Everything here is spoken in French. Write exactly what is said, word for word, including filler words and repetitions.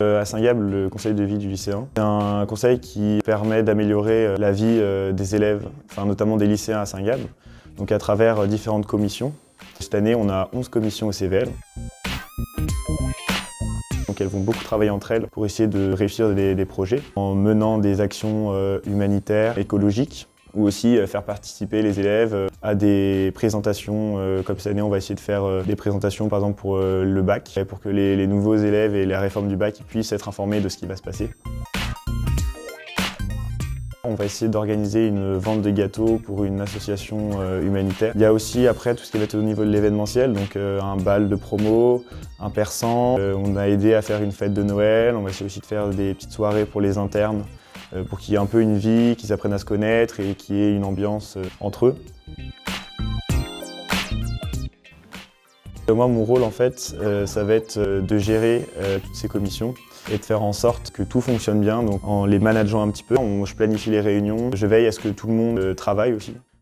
À Saint-Gab, le conseil de vie du lycéen, c'est un conseil qui permet d'améliorer la vie des élèves, enfin notamment des lycéens à Saint-Gab, donc à travers différentes commissions. Cette année, on a onze commissions au C V L. Donc elles vont beaucoup travailler entre elles pour essayer de réussir des, des projets en menant des actions euh, humanitaires, écologiques, ou aussi euh, faire participer les élèves euh, à des présentations. Euh, comme cette année, on va essayer de faire euh, des présentations par exemple pour euh, le bac, pour que les, les nouveaux élèves et la réforme du bac puissent être informés de ce qui va se passer. On va essayer d'organiser une vente de gâteaux pour une association euh, humanitaire. Il y a aussi après tout ce qui va être au niveau de l'événementiel, donc euh, un bal de promo, un persan. Euh, on a aidé à faire une fête de Noël, on va essayer aussi de faire des petites soirées pour les internes, euh, pour qu'il y ait un peu une vie, qu'ils apprennent à se connaître et qu'il y ait une ambiance euh, entre eux. Moi, mon rôle, en fait, euh, ça va être de gérer euh, toutes ces commissions et de faire en sorte que tout fonctionne bien. Donc, en les manageant un petit peu, on, je planifie les réunions, je veille à ce que tout le monde euh, travaille aussi.